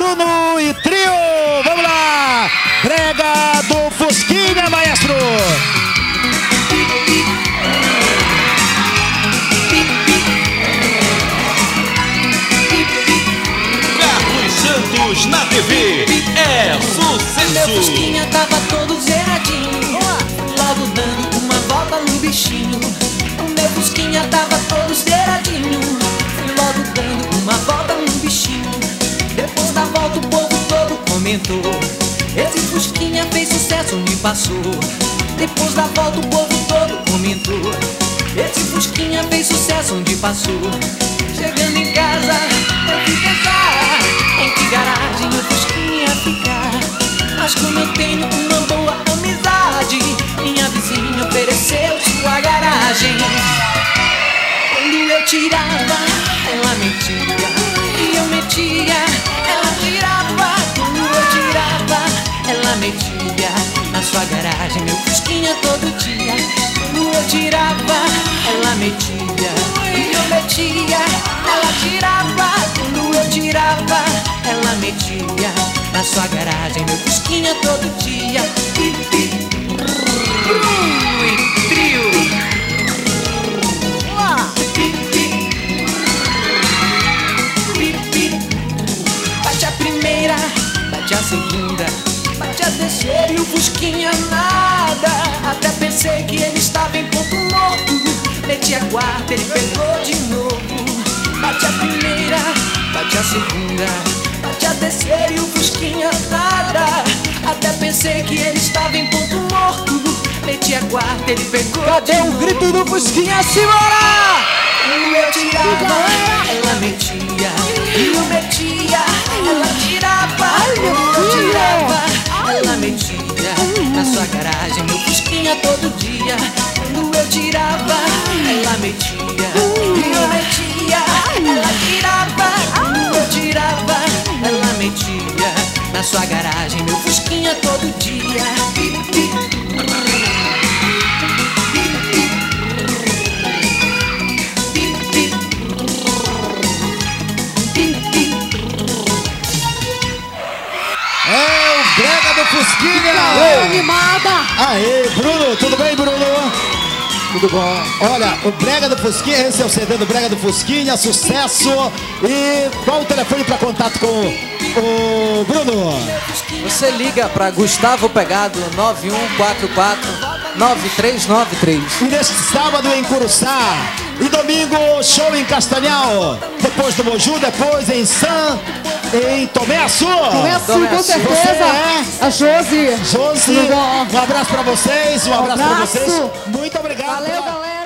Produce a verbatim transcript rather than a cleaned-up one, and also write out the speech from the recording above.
Bruno e trio. Vamos lá. Brega do Fusquinha, maestro. Carlos Santos na T V é sucesso. Meu Fusquinha tava todo zeradinho, logo dando uma volta no bichinho. O meu Fusquinha tava todo zeradinho, logo dando uma volta no bichinho. Depois da volta o povo todo comentou: esse Fusquinha fez sucesso, me passou. Depois da volta o povo todo comentou: esse Fusquinha fez sucesso, onde passou. Chegando em casa eu fui pensar em que garagem o Fusquinha ficar. Mas como eu tenho uma boa amizade, minha vizinha ofereceu sua garagem. Quando eu tirava, ela metia, e eu metia, ela tirava. Quando eu tirava, ela metia na sua garagem meu Fusquinha todo dia. Quando eu tirava, ela metia, e eu metia, ela tirava. Quando eu tirava, ela metia na sua garagem meu Fusquinha todo dia. Bruno e trio. Bate a primeira, bate a segunda, bate a terceira e o Fusquinha nada. Até pensei que ele estava em ponto morto. Meti a quarta, ele pegou de novo. Bate a primeira, bate a segunda, bate a terceira e o Fusquinha nada. Até pensei que ele estava em ponto morto. Meti a quarta, ele pegou. Cadê o grito do Fusquinha? Simbora! Quando eu tirava, ela metia, e eu metia, ela tirava. Quando eu tirava, ela metia na sua garagem meu Fusquinha todo dia. Quando eu tirava, ela metia, e eu metia, ela tirava. Quando eu tirava, ela metia na sua garagem meu Fusquinha todo dia. É o Brega do Fusquinha. Aê, animada. Aê, Bruno, tudo bem, Bruno? Tudo bom. Olha, o Brega do Fusquinha, esse é o C D do Brega do Fusquinha, sucesso. E qual o telefone para contato com o Bruno? Você liga para Gustavo Pegado nove um quatro quatro nove três nove três. E neste sábado em Curuçá. E domingo, show em Castanhal. Depois do Moju, depois em San, em Tomé Açu. Tomé Açu, com certeza. Você é A Josi. Josi. Um abraço pra vocês, um abraço, Um pra abraço. vocês. Muito obrigado. Valeu, galera.